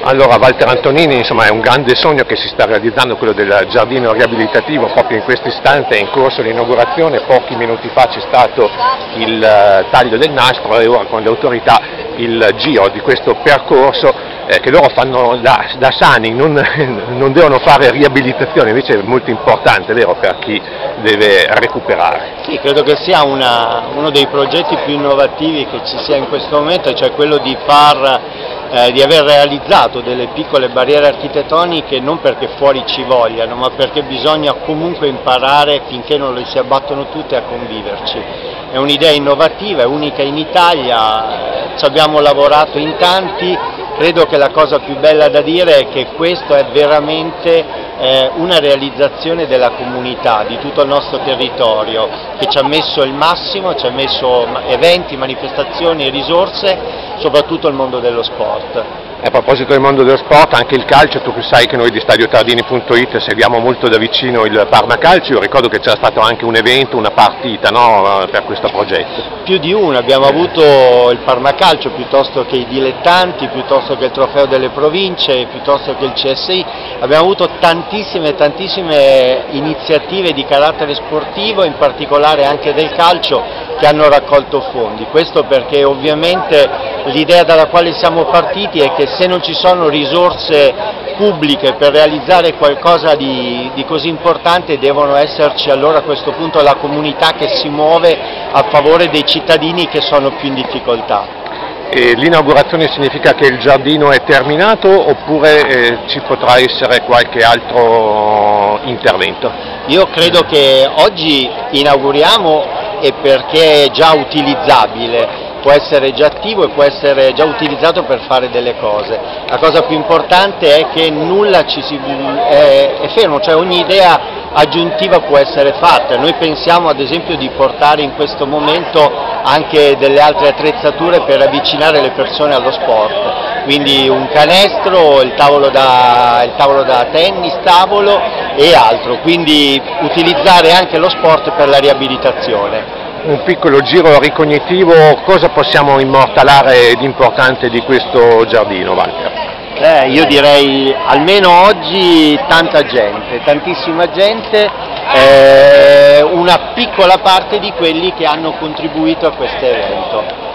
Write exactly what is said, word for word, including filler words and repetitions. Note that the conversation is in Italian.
Allora, Walter Antonini, insomma, è un grande sogno che si sta realizzando, quello del giardino riabilitativo. Proprio in questo istante è in corso l'inaugurazione, pochi minuti fa c'è stato il taglio del nastro e ora con le autorità il giro di questo percorso eh, che loro fanno da, da sani, non, non devono fare riabilitazione, invece è molto importante, vero, per chi deve recuperare. Sì, credo che sia una, uno dei progetti più innovativi che ci sia in questo momento, cioè quello di far Eh, di aver realizzato delle piccole barriere architettoniche non perché fuori ci vogliano, ma perché bisogna comunque imparare finché non le si abbattono tutte a conviverci. È un'idea innovativa, è unica in Italia, ci abbiamo lavorato in tanti, credo che la cosa più bella da dire è che questo è veramente eh, una realizzazione della comunità, di tutto il nostro territorio, che ci ha messo il massimo, ci ha messo eventi, manifestazioni e risorse, soprattutto il mondo dello sport. A proposito del mondo dello sport, anche il calcio, tu sai che noi di stadio tardini punto it seguiamo molto da vicino il Parma Calcio. Io ricordo che c'era stato anche un evento, una partita, no, per questo progetto. Più di una, abbiamo avuto il Parma Calcio piuttosto che i dilettanti, piuttosto che il trofeo delle province, piuttosto che il C S I, abbiamo avuto tantissime tantissime iniziative di carattere sportivo, in particolare anche del calcio, che hanno raccolto fondi. Questo perché ovviamente l'idea dalla quale siamo partiti è che se non ci sono risorse pubbliche per realizzare qualcosa di, di così importante, devono esserci allora a questo punto la comunità che si muove a favore dei cittadini che sono più in difficoltà. L'inaugurazione significa che il giardino è terminato oppure eh, ci potrà essere qualche altro intervento? Io credo che oggi inauguriamo e perché è già utilizzabile, può essere già attivo e può essere già utilizzato per fare delle cose. La cosa più importante è che nulla ci si, è, è fermo, cioè ogni idea aggiuntiva può essere fatta. Noi pensiamo ad esempio di portare in questo momento anche delle altre attrezzature per avvicinare le persone allo sport, quindi un canestro, il tavolo da, il tavolo da tennis, tavolo e altro, quindi utilizzare anche lo sport per la riabilitazione. Un piccolo giro ricognitivo, cosa possiamo immortalare di importante di questo giardino, Walter? Eh, io direi almeno oggi tanta gente, tantissima gente, eh, una piccola parte di quelli che hanno contribuito a questo evento.